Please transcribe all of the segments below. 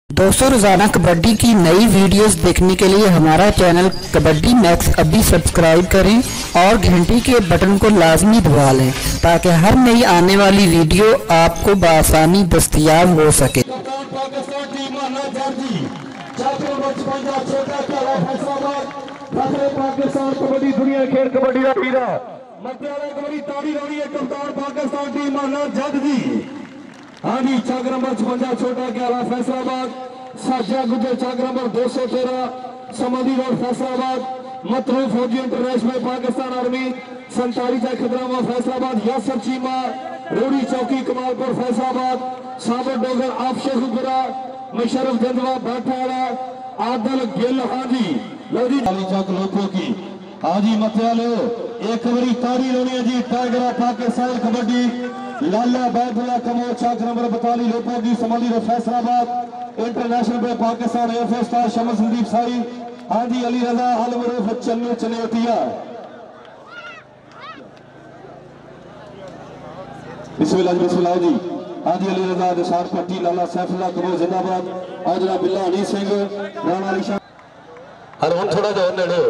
दोस्तों, रोजाना कबड्डी की नई वीडियोस देखने के लिए हमारा चैनल कबड्डी मैक्स अभी सब्सक्राइब करें और घंटी के बटन को लाजमी दबा लें ताकि हर नई आने वाली वीडियो आपको बआसानी दस्तयाब हो सके। पाकिस्तान कबड्डी दुनिया खेल कबड्डी का हीरा मध्यालय कबड्डी ताड़ी रही है कप्तान पाकिस्तान टीम माना जग जी। हाँ जी, चक नंबर 56 छोटा ग्यारह फैसलाबाद, साजा गुजर चक नंबर 213 समाधि road Faisalabad, Matloob Fauji international Pakistan army 47 खतरामा फैसलाबाद, यासर चीमा रोड़ी चौकी कमालपुर फैसलाबाद, साबर डोगर आपशेखुरा मुशर्रफ जंदवा बाठाड़ा आदल गिल। हाँ जी लौरी चक लोगों की हाजी मत्यालो एक बड़ी तारी लोनी है जी। टाइगर पाकिस्तान कबड्डी लाला बैदुल्ला कमोर चक नंबर 42 लोगों की समाधि फैसलाबाद इंटरनेशनल पे पाकिस्तान एयरफोर्स स्टार शमस संदीप साई। हाँ जी अली रजा अलमरूफ चन्नू चनेटिया। बिस्मिल्लाह जी। हाँ जी अली रजा निशार पट्टी लाला सैफुल्ला कमोर जिंदाबाद। आज बिल्ला हनी सिंह राणा अली शाह हर हम थोड़ा जा नेड़े।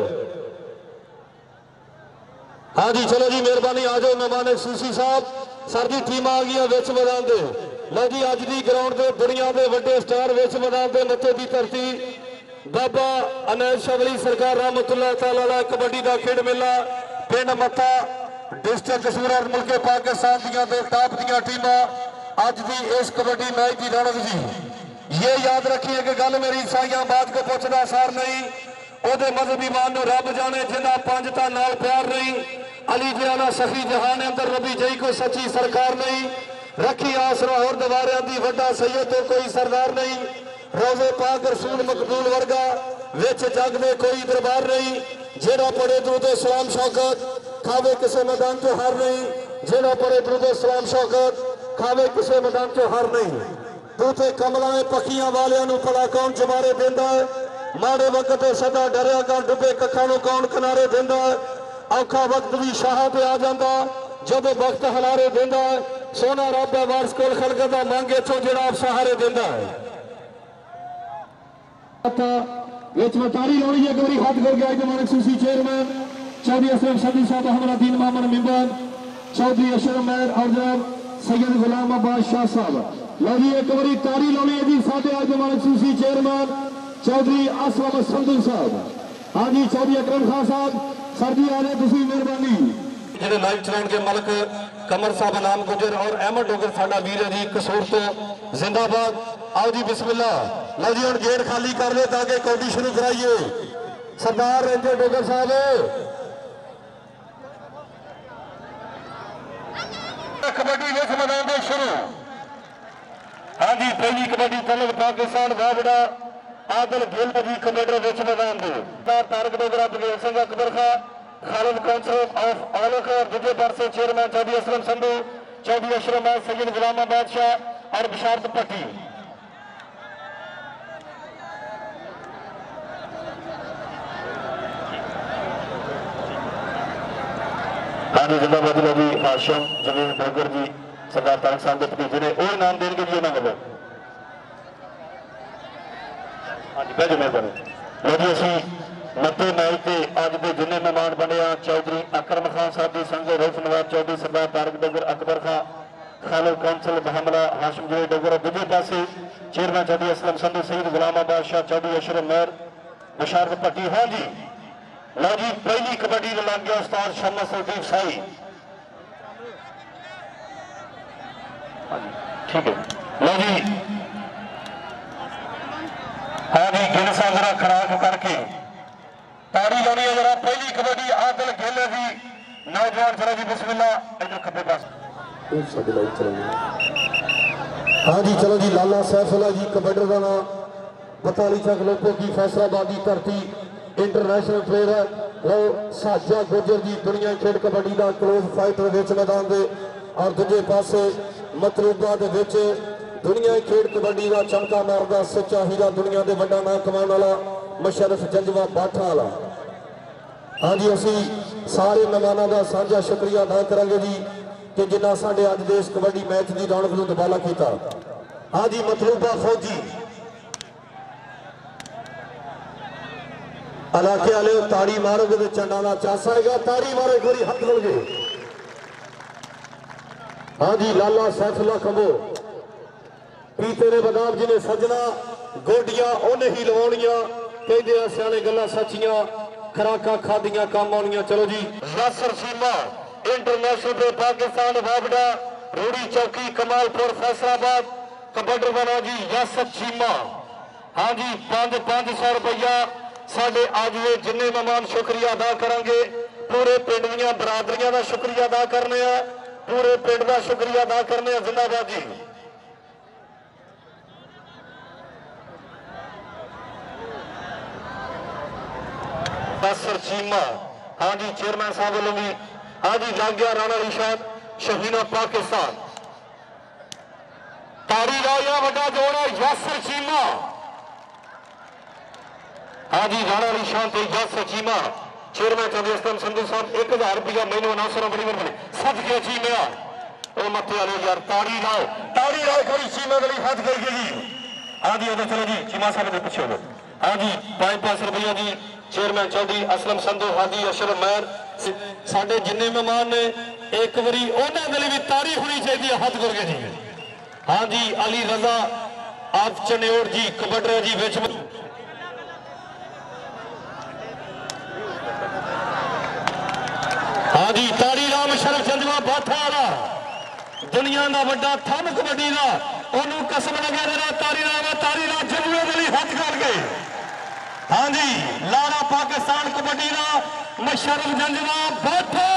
हाँ जी चलो जी मेहरबानी आ जाओ मेहमान सूसी साहब सर जी टीम आ गई विच मैदान दे। लो जी अज की ग्राउंड के दुनिया के वड्डे स्टार विच मैदान के मत्थे की धरती बाबा अनैज शबली सरकार रहमतुल्लाह तआला कबड्डी का खेड मेला पिंड मत्था डिस्ट्रिक्ट कसूर और मुल्क पाकिस्तान दियां दो टॉप दियां टीमां अज की इस कबड्डी मैच की रौनक जी। ये याद रखिए कि गल मेरी ईसाइयाबाद को पुछदा सार नहीं ओदे मजहबी मान नो रब जाने जिन्ना पंज ता नाल प्यार नहीं अली जियाना सखी जहान अंदर रबी जई को सच्ची सरकार नहीं रखी आसरा और दवारिया दी वड्डा सैयद तो कोई सरदार नहीं रोजे पाक रसूल मकबूल वर्गा विच जग में कोई दरबार नहीं जेड़ा पढ़े दुरूद सलाम शौकत खावे किसे मैदान तो हार नहीं जेड़ा पढ़े दुरूद सलाम शौकत खावे किसे मैदान तो हार नहीं। तूते कमलाएं पखियां वालियां नु भला कौन जमारे देंदा है माड़े वक्त सदा डरिया कर डुबे कखा नु कौन किनारे देंदा है औखा वक्त भी शाह पे आ जाता जब वक्त हलारे देंदा है सोना रब दा वारस कोल खलकत दा मंगे चो जेड़ा आप सहारे देंदा है। विच मतारी लोड़ी एक बारी हाथ कर गया जमाने सूसी चेयरमैन चौधरी असलम सदी साहब हमारा दीन मोहम्मद मेंबर चौधरी अशरफ महर और जनाब सैयद गुलाम अब्बास शाह साहब। लो जी एक बारी तारी लोड़ी है जी साडे आज जमाने सूसी चेयरमैन चौधरी असलम संधू साहब। हाँ जी चौधरी अकरम खान साहब सर जी आ रहे मेहरबानी जेडे लाइव चलाने के मलक कमर साहब नाम गुजर और अहमद डोगर साडा वीर है जी कसूर तो जिंदाबाद। आओ जी बिस्मिल्लाह। लो जी हम गेट खाली कर ले ताकि कौडी शुरू कराइए सरदार रेंजर डोगर साहब कबड्डी विच मैदान दे शुरू। हाँ जी पहली कबड्डी तलब पाकिस्तान वाबड़ा आदल गिल जी कमेडर विच मैदान दे तारक डोगरा बघेल सिंह अकबर खां खालिद काउंसिल ऑफ औलख और दूजे पासे चेयरमैन चौधरी असलम संधू चौधरी अशरफ महर सैयद गुलाम बादशाह और बिशारत पट्टी। हाँ जी जिंदाबाद जी हाशिम जमीन डोगर जी सरदार तारक साहब के भतीजे ने वो इनाम देंगे जी उन्होंने बोलो। हाँ जी बहजो मेहरबानी। लो जी असी मते मैच से अज के जिन्हें मेहमान बने चौधरी अकरम खान साहब की संघ रोफ नवाज चौधरी सरदार तारक डोगर अकबर खां खालिद काउंसिल बहमला हाशिम जी डोगर और दूजे पासे चेयरमैन चौधरी असलम संधू सईद गुलाम बादशाह चौधरी अशरफ महर बशारत पट्टी। हाँ जी लो जी पहली कबड्डी लग गया उस्ताद शमस संदीप साई। हाँ जी ठीक है लो जी। हाँ जी गिल साहब जरा खराक करके ताड़ी लानी है जरा पहली कबड्डी आदल गिल जी नौजवान चलो जी बिस्मिल्लाह इधर खब्बे पास। हाँ जी चलो जी लाला सैफुल्ला जी कबड्डर का नाम 42 चक लोगों की फैसलाबाद की धरती इंटरनेशनल प्लेयर है वो साजा गुजर जी दुनिया खेड कबड्डी का क्लोज फाइटर विच मैदान दे और दूजे पासे मतलूबा दे विच दुनिया खेड कबड्डी का चमका मारदा सच्चा हीरा दुनिया के वड्डा नाम कमाने वाला मुशर्रफ जंजवा बाठा वाला। हाँ जी असी सारे मेहमानों का साझा शुक्रिया अदा करांगे जी कि जिन्ना साडे अज दे इस कबड्डी मैच की रौनक नूं दुबाला कीता। हाँ जी मतलूबा फौजी इलाके वाले ताड़ी मारोगे तो चंडा का चांस आएगा। ताड़ी मारो एक बारी हाथ खोल के। हाँ जी लाला सैफुल्ला खंबो पीते ने बदाम जी ने सजना गोडियां उन्हें ही लवाउणियां कहते हैं सियाने गल्लां सच्चियां खुराकां खादियां काम आउणियां। चलो जी यासर सीमा इंटरनेशनल पे पाकिस्तान वाबड़ा रूड़ी चौकी कमालपुर फैसलाबाद कबड्डी बना जी यासर सीमा। हाँ जी 500 रुपया साढ़े आज ये जिन्ने मेहमान शुक्रिया अदा करेंगे पूरे पिंड दियां बरादरियां का शुक्रिया अदा करने हैं पूरे पिंड का शुक्रिया अदा करने हैं। जिंदाबाद जी। चीमा हाँ जी चेयरमैन साहब वालों भी हाँ जी लग गया राणा रिशाद शहीना पाकिस्तान ताड़ी लाया बड़ा जोड़ा यासर चीमा। हाँ जी राणा रिशाद ते यासर चीमा चेयरमैन चंद्र असलम संधू साहब 1000 रुपया मैनू अनाउंसर बड़ी बड़ी सद के चीमिया ओ मत वाले यार ताड़ी लाओ खड़ी चीमा वाली हाथ करके जी। हाँ जी उधर चलो जी चीमा साहब के पीछे हो। हाँ जी 500 रुपया जी चेयरमैन चौधरी असलम संधू हादी अशरफ मैर साढ़े जिन्ने मेहमान ने एक बारी उन्होंने भी तारी होनी चाहिए हाथ करके जी। हाँ जी अली रजा आप चनेौर जी कबड्डा जी बिच हाँ जी ताड़ी राम शरफ चंदवा बाठा वाला दुनिया का बड़ा थम कबड्डी का उन्होंने कसम लगे जरा तारी राम जमुए वाली हाथ करके। हाँ जी लाड़ा पाकिस्तान कबड्डी का मशरफ जंजवा बाठा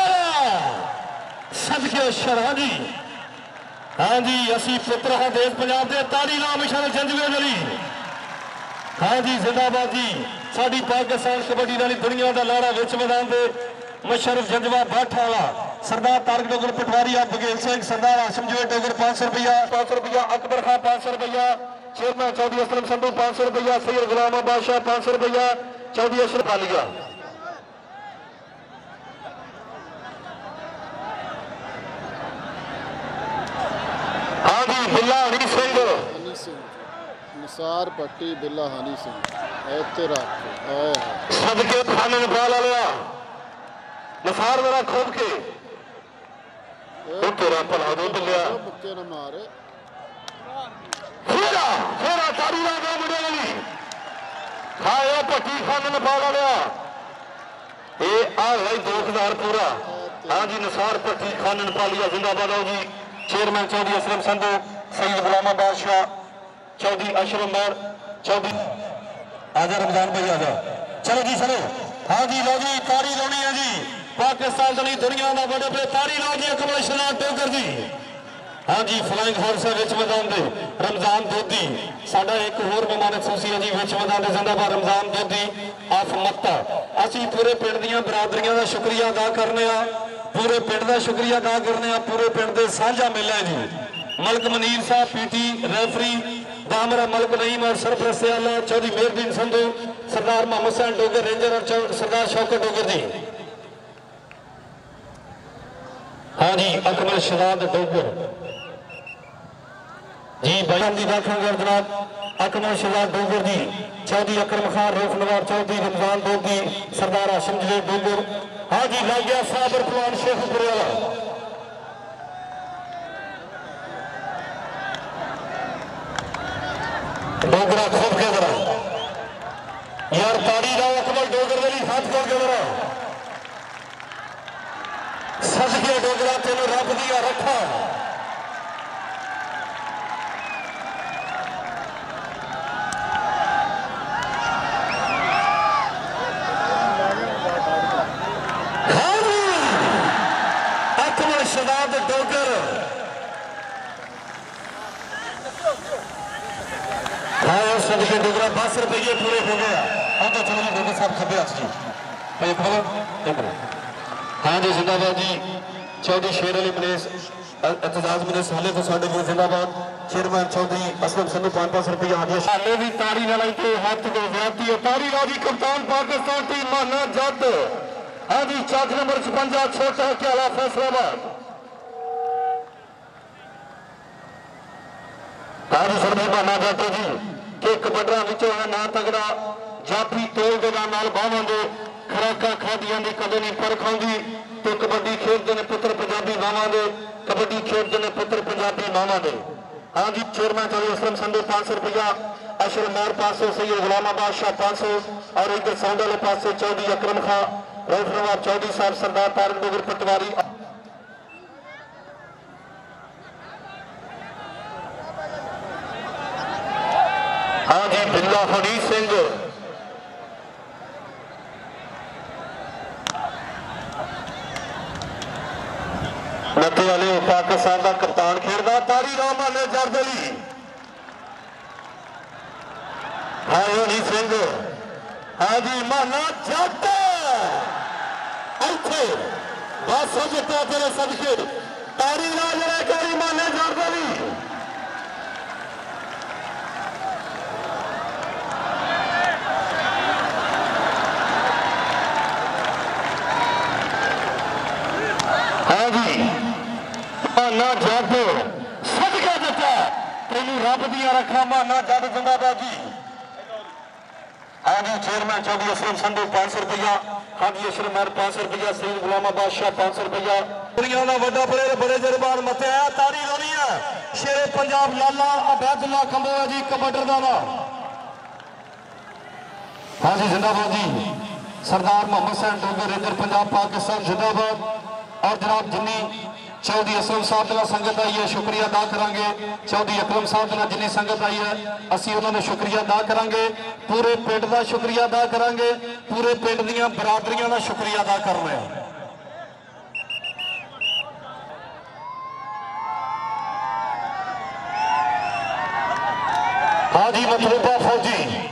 सदके शरा जी। हाँ जी असी पुत्र हाँ देश पंजाब के ताड़ी राम मशरफ जंजवे वाली। हाँ जी जिंदाबाद जी साड़ी पाकिस्तान कबड्डी वाली दुनिया का लाड़ा विच मैदान से मशरफ जंजवा बाठा वाला सरदार तारक डोगर पटवारी आप बघेल सिंह सरदार हाशिम जवेद डोगर 500 रुपया अकबर खान 500 रुपया चेयरमैन चौधरी असलम संधू 500 रुपया सैयद गुलाम बादशाह 500 रुपया चौधरी अशरफ आलिया। हाँ जी बिल्ला हनी सिंह निसार पट्टी बिल्ला हनी सिंह सदके थाने निकाल लिया निसार मेरा खोद के तेरा भला दो बिल्लिया बच्चे न मारे फेरा तारी लगा मुंडे वाली खाया पट्टी खाने निकाल लिया ये आ गई 2000 पूरा। हाँ जी निसार पट्टी खाने निकाल लिया। जिंदाबाद आओ जी चेयरमैन चौधरी असलम संधू सैयद गुलाम बादशाह चौधरी अशरफ मैर चौधरी आजा रमजान भाई आजा। चलो जी चलो। हाँ जी लो जी तारी लानी है जी पाकिस्तान दली दुनिया का बड़े बड़े तारी लो जी कमल शनाब टोकर जी। हाँ जी फ्लाइंग हाउस है विच मैदान दे रमजान दोधी साडा एक होर मेहमान खसूसी है जी विच मैदान दे जिंदाबाद रमजान दोधी आफ मत्ता। असी पूरे पिंड दियां बरादरियां का शुक्रिया अदा करने पूरे पिंड का शुक्रिया अदा करने पूरे पिंड के साझा मेला है जी। मलक मनीर साहब पीटी रेफरी दामरा मलक नईम और सरपरस्त आला चौधरी मेहरदीन संधू सरदार मोहम्मद हुसैन डोगर रेंजर और सरदार शौकत डोगर जी। हाँ जी अकमल शहजाद डोगर जी बयान दी दाखिल जनाब अकमल शहजाद डोगर जी चौधरी अकरम खान रूफ नवार चौधरी रमजान दोगी सरदार हाशिम जवेद डोगर। हाँ जी लागिया साबर पलवान शेखपुर वाला डोगरा खोद के जरा यार ताड़ी लाओ अकमल डोगर वाली हाथ खोल के जरा सदके डोगरा तेन रब दिया रखा। अकमल शहजाद डोगर हाँ सदके डोगरा 10 रुपये पूरे हो गया। हाँ तो चलो जी डोगर साहब खबे जी हाँ जी जिंदाबाद जी चौधरी शेर अली मलेस एतजाज मलेस हाले तो साढ़े को जिंदाबाद चेयरमैन चौधरी असलम संधू 500 रुपया हाले भी तारी लड़ाई के हाथ को व्याप्ति तारी राजी कप्तान पाकिस्तान टीम माना जद। हाँ जी चौक नंबर 56 छोटा क्या फैसलाबाद। हाँ जी सर माना जाते जी कि कबड्डा ना तगड़ा जाफी तोल दे नाल बावां दे खुराकां खादियां दी कदे नहीं परख आउंदी ते कबड्डी खेडदे ने पुत्र पंजाबी मावां दे कबड्डी खेडदे ने पुत्र पंजाबी मावां दे। हाँ जी चेयरमैन चौधरी असलम संधू 500 रुपया, अशर मौर 500, सैयद गुलामा बादशाह 500 और इधर सौंदा वाले पास से चौधरी अकरम खां, रऊफ नवाब चौधरी साहब, सरदार तारक नगर पटवारी। हाँ जी बिल्ला हनी सिंह नत्ते वाले पाकिस्तान का कप्तान खेलता तारी रहमान जरदली। हाँ हनी सिंह हाँ जी माना जट इथे बस हो जिता तेरे सदके तारी ला जरा करी माने जरदली। हाँ जी माना जट सदका दिता तेनू रब दिया रखा माना जट जिंदाबाद जी। हाँ जी चेयरमैन चौधरी असलम संधू 500 रुपया, हाँ जी अशर महर 500 रुपया, सईद गुलामा बादशाह 500 रुपया। दुनिया का वड्डा प्लेयर बड़े जरबान मत आया तारी लानी है शेरे पंजाब लाला अबैदुल्ला कंबोया जी कबड्डर का। हाँ जी जिंदाबाद जी सरदार मोहम्मद हुसैन डोगर इधर पंजाब पाकिस्तान जिंदाबाद। और जनाब जिन्नी चौधरी असलम साहब का संगत आई है शुक्रिया अदा करांगे, चौधरी अकरम साहब का जिन्नी संगत आई है असी उन्होंने शुक्रिया अदा करांगे, पूरे पिंड का शुक्रिया अदा करांगे, पूरे पिंड दी बरादरियां का शुक्रिया अदा कर रहे हैं। हाँ जी मतलूबा फौजी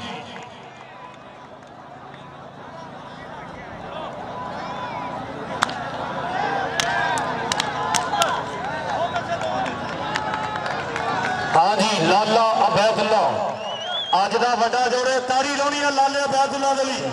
हाँ जी लाला अबैदुल्ला अज का वड्डा जोड़े तारी लानी है लाले अबैदुल्ला दे लई।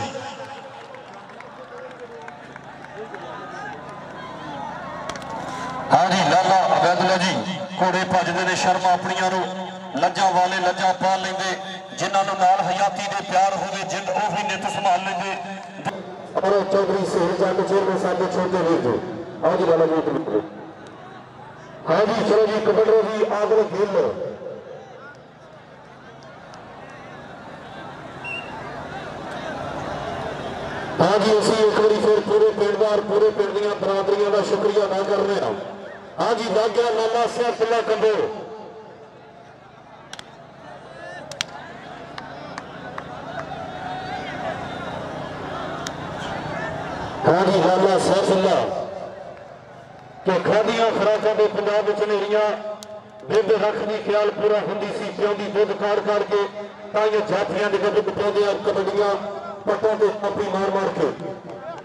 हाँ जी लाला अबैदुल्ला जी घोड़े भजदे ने शर्मा अपनियां नूं लज्जा वाले लज्जा पा लेंदे जिन्होंने नाल हयाती दे प्यार होवे जिंद ओ भी नित संभाल लेंदे। और चौधरी सेहर जंग चेयरमैन साहब छोटे वीर जो हाँ जी लाला जी। हाँ जी चलो जी कबड्डी भी आगल खेल लो। हाँ जी असी एक बार फिर पूरे पिंड का पूरे पिंड दी बरादरियों का शुक्रिया अदा कर रहे हैं। हाँ जी लग गया लाला सैफुल्ला कंबो। हाँ जी लाला सैफुल्ला कि खादियां खुराकां के पंजाब विच नेरियां दुध रख दी ख्याल पूरा हुंदी सी पिआउंदी दुध काड़ काड़ के ताइयों जाफियां दे दुध पाउंदे कबड्डियां पट्टों से अपनी मार मार के